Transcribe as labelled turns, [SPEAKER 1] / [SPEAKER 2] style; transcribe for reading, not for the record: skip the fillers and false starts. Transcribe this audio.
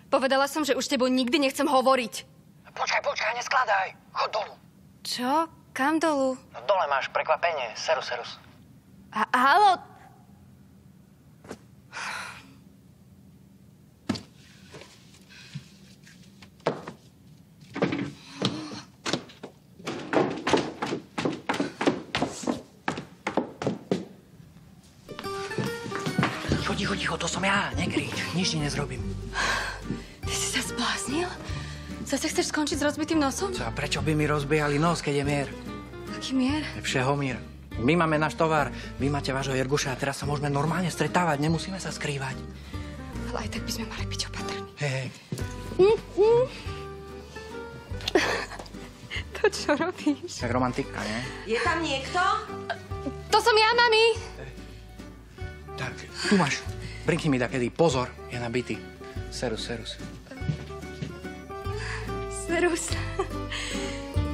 [SPEAKER 1] Povedala som, že už s tebou nikdy nechcem hovoriť.
[SPEAKER 2] Počkaj, neskladaj. Chod dolu.
[SPEAKER 1] Čo? Kam dolu?
[SPEAKER 2] No dole máš prekvapenie. Serus.
[SPEAKER 1] Haló?
[SPEAKER 2] Ticho, to som ja. Nekrič, nič ti nezrobím.
[SPEAKER 1] Ty si sa zbláznil? Zase chceš skončiť s rozbitým nosom?
[SPEAKER 2] Co, a prečo by mi rozbíjali nos, keď je mier?
[SPEAKER 1] Aký mier?
[SPEAKER 2] Je všeho mier. My máme náš tovar, vy máte vášho Jerguša a teraz sa môžeme normálne stretávať, nemusíme sa skrývať.
[SPEAKER 1] Ale aj tak by sme mali byť opatrní.
[SPEAKER 2] Hej.
[SPEAKER 1] To čo robíš?
[SPEAKER 2] Tak romantika, nie?
[SPEAKER 3] Je tam niekto?
[SPEAKER 1] To som ja, mami!
[SPEAKER 2] Tak, tu máš. Brinkni mi dakedy. Pozor, je nabitý. Serus.
[SPEAKER 1] Serus.